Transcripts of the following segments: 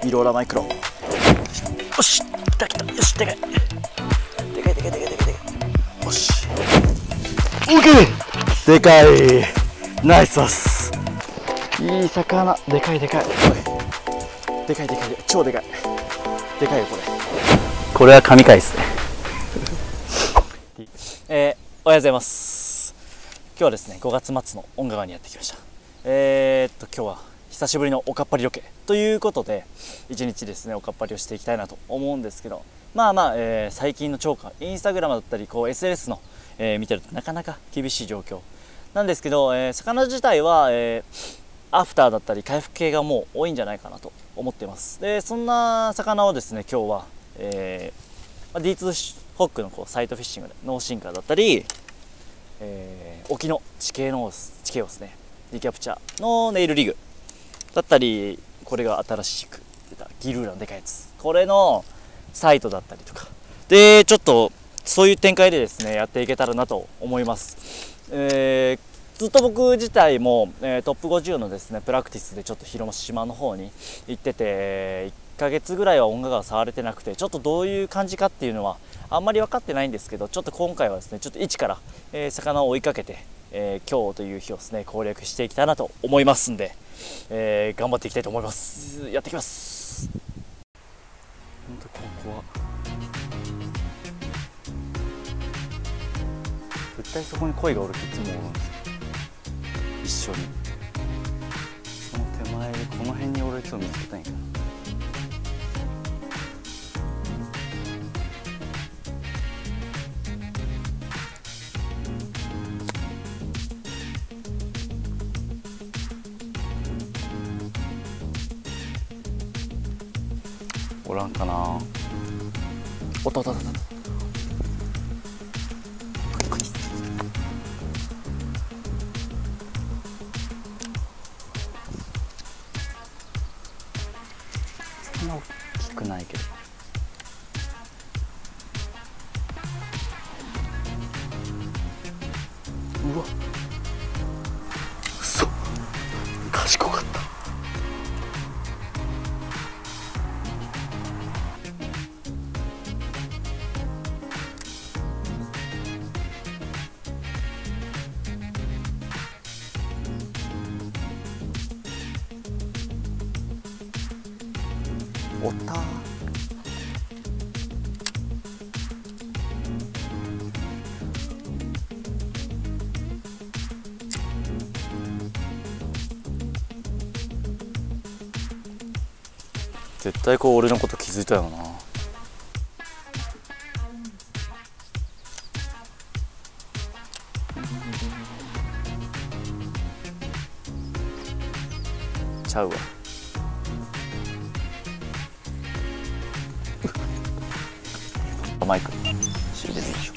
ビローラマイクロ。よし、来た来た。よし、でかいでかいでかいでかいでかいでかい。よし、オッケー。でかい、ナイスパス。いい魚。でかいでかい。でかいでかい、超でかい。でかいよこれ。これは神回ですね。おはようございます。今日はですね、5月末の恩川にやってきました。今日は久しぶりのおかっぱりロケということで、一日ですねおかっぱりをしていきたいなと思うんですけど、最近の超過インスタグラムだったりSNS の、見てるとなかなか厳しい状況なんですけど、魚自体は、アフターだったり回復系がもう多いんじゃないかなと思っています。でそんな魚をですね今日は、D2 ホックのサイトフィッシングでノーシンカーだったり、沖の地形をですねディキャプチャーのネイルリグだったり、これが新しく出たギルーラのでかいやつ、これのサイトだったりとかで、ちょっとそういう展開でですねやっていけたらなと思います。ずっと僕自体も、トップ50のですねプラクティスでちょっと広島の方に行ってて、1ヶ月ぐらいは音楽が触れてなくて、ちょっとどういう感じかっていうのはあんまり分かってないんですけど、ちょっと今回はですねちょっと一から、魚を追いかけて、今日という日をですね攻略していきたいなと思いますんで、頑張っていきたいと思います。やってきます。本当ここは絶対そこに鯉がおるっていつも思うんですよ、一緒に。その手前でこの辺におるやつを見つけたいんやけど、おらんかな。おっとっとっとっと。そんな大きくないけど。うわ、嘘、賢かった。おったー。絶対こう俺のこと気づいたよな。ちゃうわ。マイク仕入れてみましょ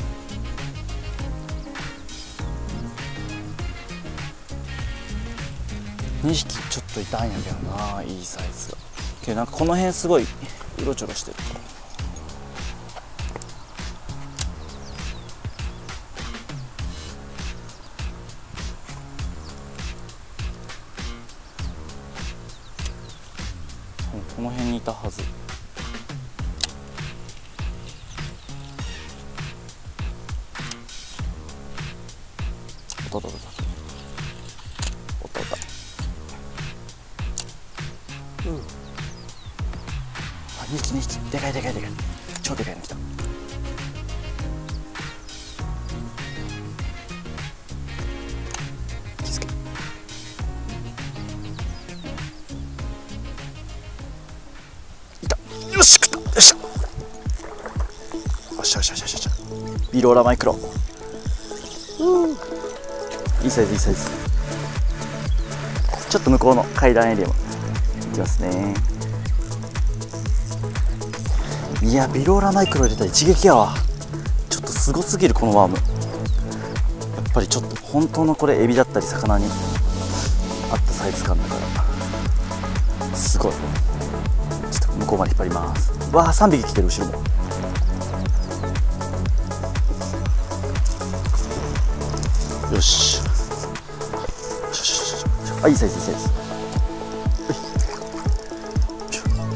う。2匹ちょっといたんやけどな、いいサイズが。けどなんかこの辺すごいうろちょろしてる。この辺にいたはず。おったおったおったおった。あ、2匹2匹、でかいでかいでかい、超でかいの来た。気づけ。いた。よし、食った。よっしゃ。よっしゃよっしゃよっしゃよっしゃ。ビローラマイクロ。いいサイズいいサイズ。ちょっと向こうの階段エリアも行きますね。いや、ビローラマイクロ入れたら一撃やわ。ちょっとすごすぎるこのワーム。やっぱりちょっと本当のこれエビだったり魚にあったサイズ感だからすごい。ちょっと向こうまで引っ張ります。わあ、3匹来てる後ろも。よし。あ、いいサイズいいサイズ。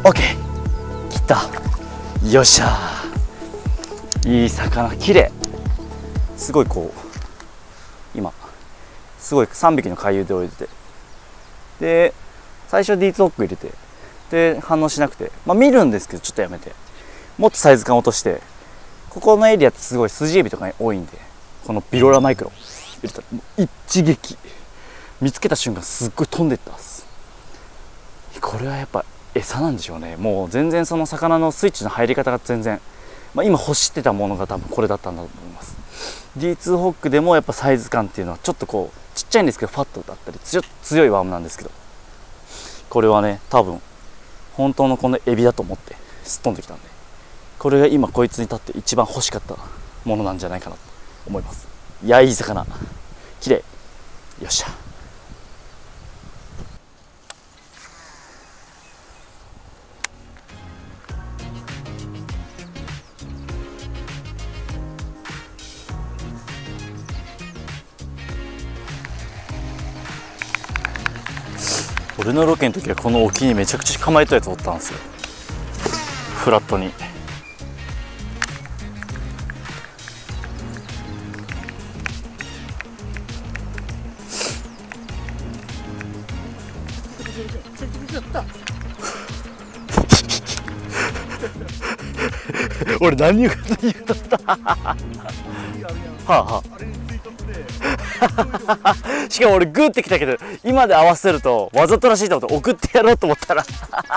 オッケー、切った。よっしゃー、いい魚、綺麗。すごいこう今すごい3匹の回遊で泳いでて、で最初 D2 ホック入れて、で反応しなくて、まあ、見るんですけどちょっとやめて、もっとサイズ感落として、ここのエリアってすごいスジエビとかに多いんで、このビロラマイクロ入れたらもう一撃、見つけた瞬間すっごい飛んでったっす。これはやっぱ餌なんでしょうね。もう全然その魚のスイッチの入り方が全然、まあ、今欲してたものが多分これだったんだと思います。 D2 ホックでもやっぱサイズ感っていうのはちょっとこうちっちゃいんですけどファットだったり強いワームなんですけど、これはね多分本当のこのエビだと思ってすっ飛んできたんで、これが今こいつにとって一番欲しかったものなんじゃないかなと思います。いや、いい魚、綺麗。よっしゃ。俺のロケの時はこの沖にめちゃくちゃ構えたやつおったんですよ、フラットに。俺何言うこと言うとったはあはあしかも俺グーってきたけど、今で合わせるとわざとらしいと思って送ってやろうと思ったら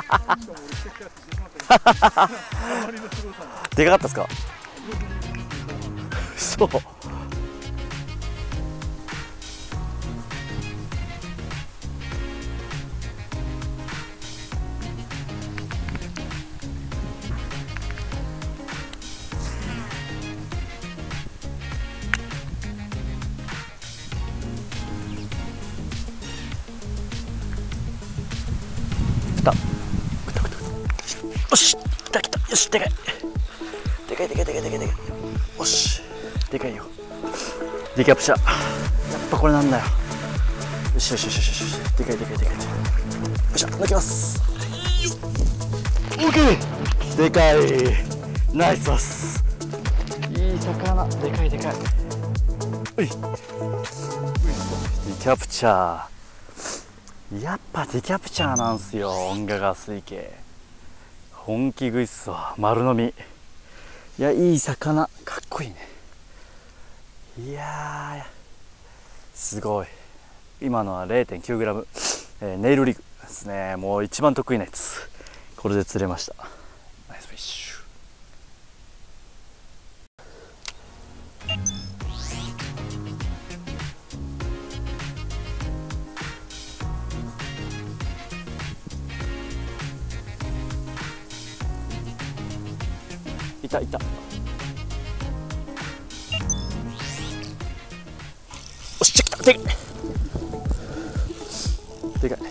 でかかったっすか。そう来た。よし、来た来た。よし、でかい。でかいでかいでかいでかいでかい。よし、でかいよ。ディキャプチャー。やっぱこれなんだよ。よしよしよしよしよし。でかいでかいでかい。よいしょ、抜きます。オッケー。でかい。ナイスです。いい魚。でかいでかい。うい。ディキャプチャー。やっぱディキャプチャーなんすよ、音楽が水系。本気食いっすわ、丸飲み。いや、いい魚、かっこいいね。いやー、すごい。今のは 0.9g、ネイルリグですね。もう一番得意なやつ。これで釣れました。ナイスフィッシュ。いたいた。おし、来た。でかいでかい。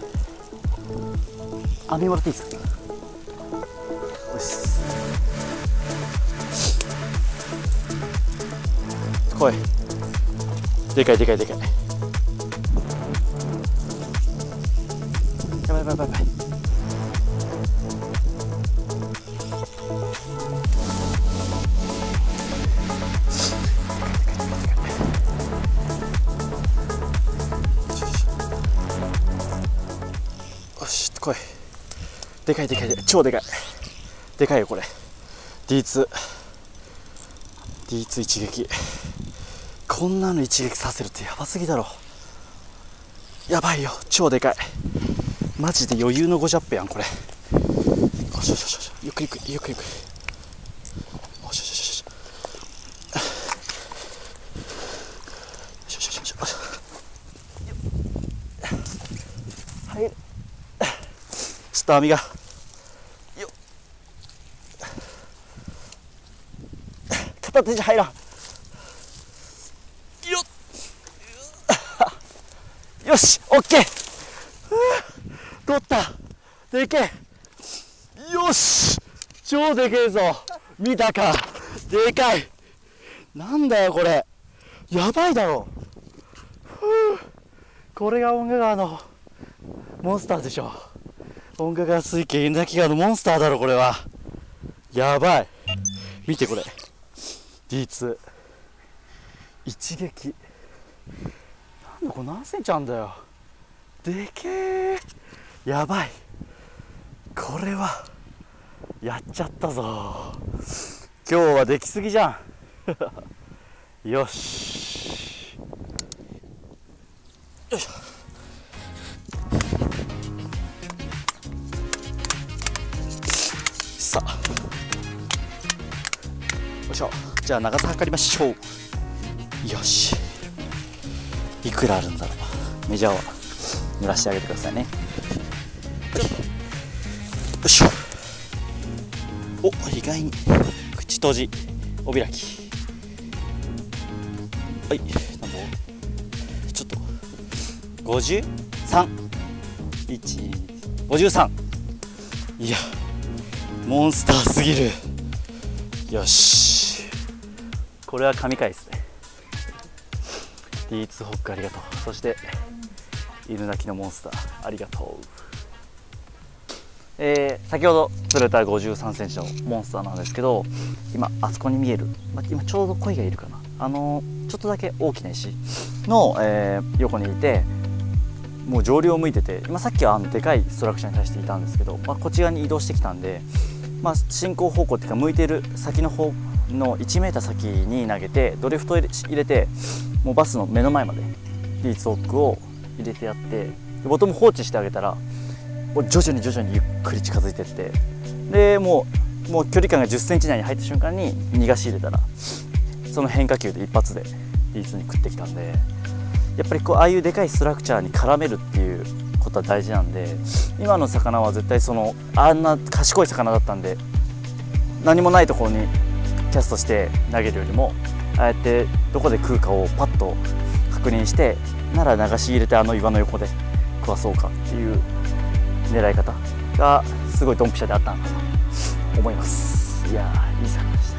網もらっていいですか。よし、来い。でかいでかいでかい。やばいやばいやばいやばい。来い。でかいでかいでかい、超でかい。でかいよこれ。 D2 一撃。こんなの一撃させるってやばすぎだろ。やばいよ、超でかい。マジで余裕の5ジャップやんこれ。よしよしよしよし、ゆっくりゆっくりゆっくりゆっくり。よしよしよしよしよしよしよしよしよし。はい、ちょっと網がよっ、片手じゃ入らん。よっ、よし、オッケー。取った。でけえ。よし、超でけえぞ。見たか。でかい。なんだよこれ、やばいだろ。これが音楽川のモンスターでしょ。 本格派水系稲川のモンスターだろこれは。やばい、見てこれ D2 一撃。なんだこれ、何センチあんだよ。でけえ、やばい、これはやっちゃったぞ。今日はできすぎじゃんよし、よいしょ。さあ、よいしょ。じゃあ長さ測りましょう。よし、いくらあるんだろう。メジャーは濡らしてあげてくださいね。よいしょ。お、意外に口閉じお開き。はい、なんだちょっと53、53。いや、モンスターすぎる。よし、これは神回ですね。 D2 ホックありがとう。そして犬鳴きのモンスターありがとう。先ほど釣れた53センチのモンスターなんですけど、今あそこに見える、今ちょうど鯉がいるかな、ちょっとだけ大きな石の、横にいて、もう上流を向いてて、今さっきはでかいストラクチャーに対していたんですけど、こっち側に移動してきたんで、進行方向っていうか向いている先の方の 1m 先に投げて、ドリフト入れて、もうバスの目の前まで D2 ホックを入れてやって、ボトム放置してあげたら徐々にゆっくり近づいてって、でもう距離感が10センチ以内に入った瞬間に逃がし入れたら、その変化球で一発で D2 に食ってきたんで、やっぱりああいうでかいストラクチャーに絡めるっていうことは大事なんで、今の魚は絶対あんな賢い魚だったんで、何もないところにキャストして投げるよりも、ああやってどこで食うかをパッと確認して、なら流し入れて岩の横で食わそうかっていう狙い方がすごいドンピシャであったのかなと思います。いやー、いい魚でした。